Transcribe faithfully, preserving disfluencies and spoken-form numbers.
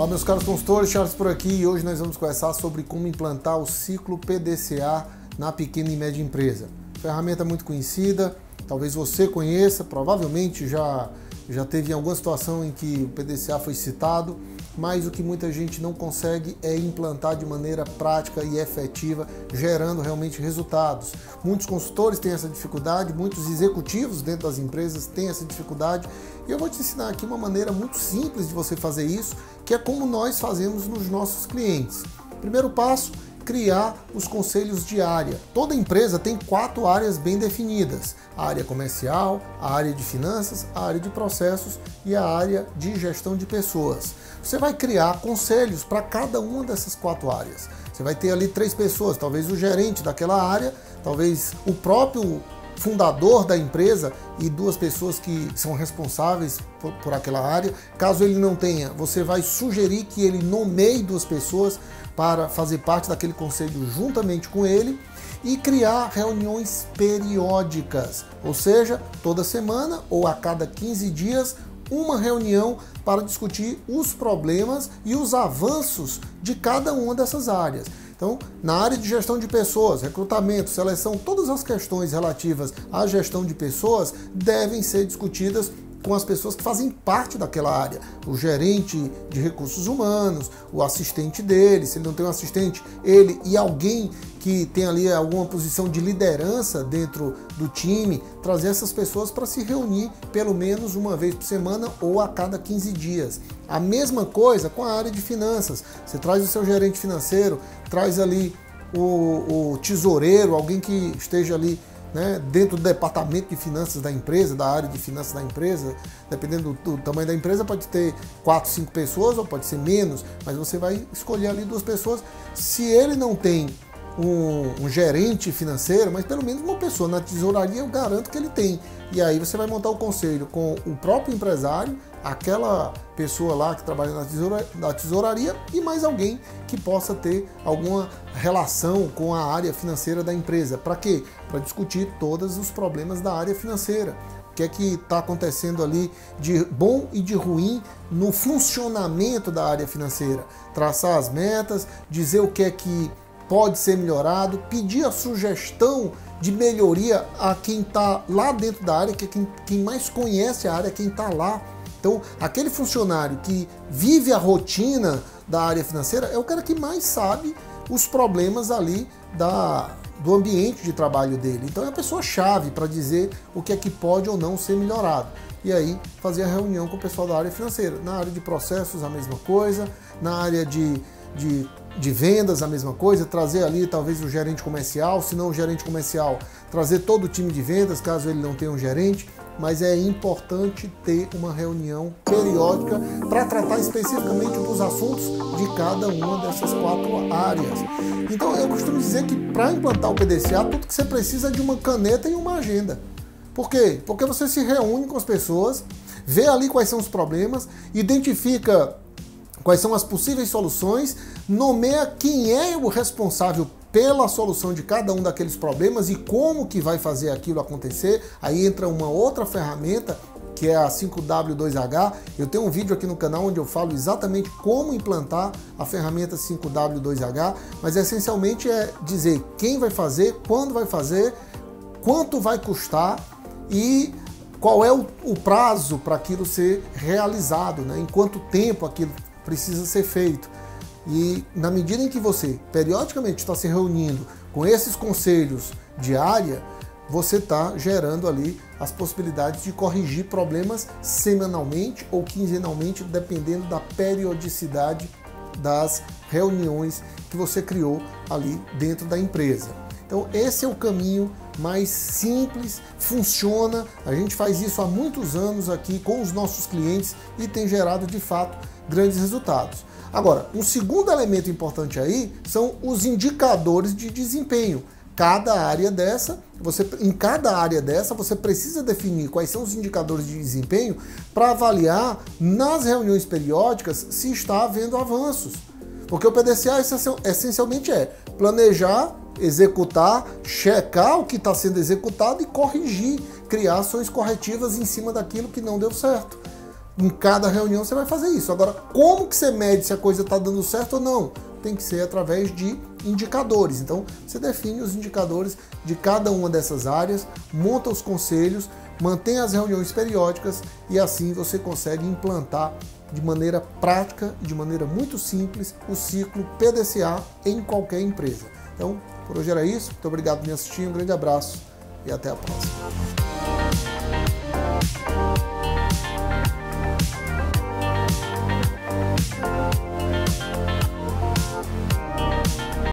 Olá meus caros consultores, Charles por aqui e hoje nós vamos conversar sobre como implantar o ciclo P D C A na pequena e média empresa. Ferramenta muito conhecida, talvez você conheça, provavelmente já, já teve em alguma situação em que o P D C A foi citado, mas o que muita gente não consegue é implantar de maneira prática e efetiva, gerando realmente resultados. Muitos consultores têm essa dificuldade, muitos executivos dentro das empresas têm essa dificuldade, e eu vou te ensinar aqui uma maneira muito simples de você fazer isso, que é como nós fazemos nos nossos clientes. Primeiro passo, criar os conselhos de área. Toda empresa tem quatro áreas bem definidas: a área comercial, a área de finanças, a área de processos e a área de gestão de pessoas. Você vai criar conselhos para cada uma dessas quatro áreas. Você vai ter ali três pessoas, talvez o gerente daquela área, talvez o próprio fundador da empresa e duas pessoas que são responsáveis por, por aquela área. Caso ele não tenha, você vai sugerir que ele nomeie duas pessoas para fazer parte daquele conselho juntamente com ele e criar reuniões periódicas, ou seja, toda semana ou a cada quinze dias, uma reunião para discutir os problemas e os avanços de cada uma dessas áreas. Então, na área de gestão de pessoas, recrutamento, seleção, todas as questões relativas à gestão de pessoas devem ser discutidas com as pessoas que fazem parte daquela área. O gerente de recursos humanos, o assistente dele, se ele não tem um assistente, ele e alguém que tem ali alguma posição de liderança dentro do time, trazer essas pessoas para se reunir pelo menos uma vez por semana ou a cada quinze dias. A mesma coisa com a área de finanças. Você traz o seu gerente financeiro, traz ali o, o tesoureiro, alguém que esteja ali, né, dentro do departamento de finanças da empresa, da área de finanças da empresa. Dependendo do, do tamanho da empresa, pode ter quatro, cinco pessoas ou pode ser menos, mas você vai escolher ali duas pessoas. Se ele não tem um, um gerente financeiro, mas pelo menos uma pessoa na tesouraria, eu garanto que ele tem. E aí você vai montar o conselho com o próprio empresário, aquela pessoa lá que trabalha na, tesoura, na tesouraria e mais alguém que possa ter alguma relação com a área financeira da empresa. Para quê? Para discutir todos os problemas da área financeira. O que é que está acontecendo ali de bom e de ruim no funcionamento da área financeira. Traçar as metas, dizer o que é que pode ser melhorado, pedir a sugestão de melhoria a quem está lá dentro da área, que é quem, quem mais conhece a área, quem está lá. Então, aquele funcionário que vive a rotina da área financeira é o cara que mais sabe os problemas ali da, do ambiente de trabalho dele. Então, é a pessoa-chave para dizer o que é que pode ou não ser melhorado. E aí, fazer a reunião com o pessoal da área financeira. Na área de processos, a mesma coisa. Na área de, de, de vendas, a mesma coisa. Trazer ali, talvez, o gerente comercial. Se não o gerente comercial, trazer todo o time de vendas, caso ele não tenha um gerente. Mas é importante ter uma reunião periódica para tratar especificamente dos assuntos de cada uma dessas quatro áreas. Então eu costumo dizer que para implantar o P D C A, tudo que você precisa é de uma caneta e uma agenda. Por quê? Porque você se reúne com as pessoas, vê ali quais são os problemas, identifica quais são as possíveis soluções, nomeia quem é o responsável pela solução de cada um daqueles problemas e como que vai fazer aquilo acontecer. Aí entra uma outra ferramenta, que é a cinco W dois H. Eu tenho um vídeo aqui no canal onde eu falo exatamente como implantar a ferramenta cinco W dois H, mas essencialmente é dizer quem vai fazer, quando vai fazer, quanto vai custar e qual é o, o prazo para aquilo ser realizado, né? Em quanto tempo aquilo precisa ser feito. E na medida em que você periodicamente está se reunindo com esses conselhos de área, você está gerando ali as possibilidades de corrigir problemas semanalmente ou quinzenalmente, dependendo da periodicidade das reuniões que você criou ali dentro da empresa. Então esse é o caminho mais simples, funciona, a gente faz isso há muitos anos aqui com os nossos clientes e tem gerado de fato grandes resultados. Agora, um segundo elemento importante aí são os indicadores de desempenho. Cada área dessa, você, em cada área dessa, você precisa definir quais são os indicadores de desempenho para avaliar nas reuniões periódicas se está havendo avanços. Porque o P D C A essencialmente é planejar, executar, checar o que está sendo executado e corrigir, criar ações corretivas em cima daquilo que não deu certo. em cada reunião você vai fazer isso. Agora, como que você mede se a coisa está dando certo ou não? Tem que ser através de indicadores. Então, você define os indicadores de cada uma dessas áreas, monta os conselhos, mantém as reuniões periódicas e assim você consegue implantar de maneira prática, de maneira muito simples, o ciclo P D C A em qualquer empresa. Então, por hoje era isso. Muito obrigado por me assistir, um grande abraço e até a próxima.